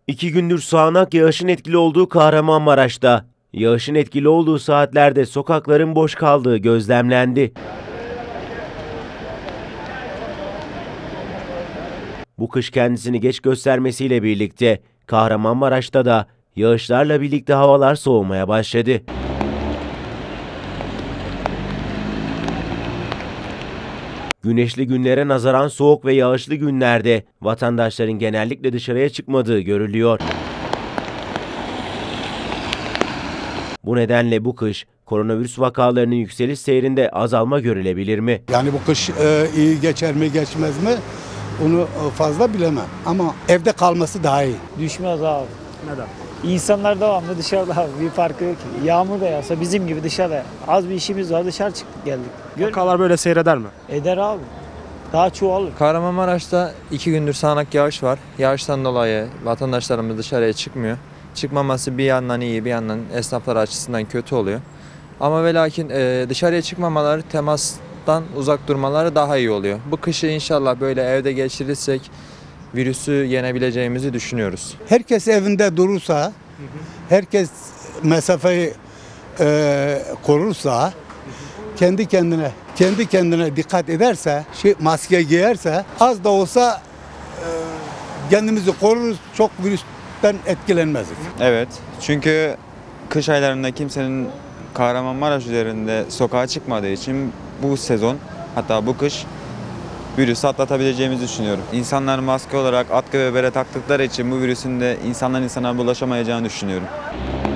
2 gündür sağanak yağışın etkili olduğu Kahramanmaraş'ta, yağışın etkili olduğu saatlerde sokakların boş kaldığı gözlemlendi. Bu kış kendisini geç göstermesiyle birlikte Kahramanmaraş'ta da yağışlarla birlikte havalar soğumaya başladı. Güneşli günlere nazaran soğuk ve yağışlı günlerde vatandaşların genellikle dışarıya çıkmadığı görülüyor. Bu nedenle bu kış koronavirüs vakalarının yükseliş seyrinde azalma görülebilir mi? Yani bu kış iyi geçer mi geçmez mi onu fazla bilemem ama evde kalması daha iyi. Düşmez abi. Neden? İnsanlar devamlı dışarıda abi. Bir farkı yok ki. Yağmur da yağsa bizim gibi dışarıda. Az bir işimiz var, dışarı çıktık geldik. Vakalar böyle seyreder mi? Eder abi. Daha çoğalır. Kahramanmaraş'ta 2 gündür sağanak yağış var. Yağıştan dolayı vatandaşlarımız dışarıya çıkmıyor. Çıkmaması bir yandan iyi, bir yandan esnaflar açısından kötü oluyor. Ama ve lakin dışarıya çıkmamaları, temastan uzak durmaları daha iyi oluyor. Bu kışı inşallah böyle evde geçirirsek virüsü yenebileceğimizi düşünüyoruz. Herkes evinde durursa, herkes mesafeyi korursa, kendi kendine dikkat ederse, maske giyerse az da olsa kendimizi koruruz, çok virüsten etkilenmezik. Evet, çünkü kış aylarında kimsenin Kahramanmaraş üzerinde sokağa çıkmadığı için bu sezon, hatta bu kış virüsü atlatabileceğimizi düşünüyorum. İnsanlar maske olarak atkı ve bere taktıkları için bu virüsün de insandan insana bulaşamayacağını düşünüyorum.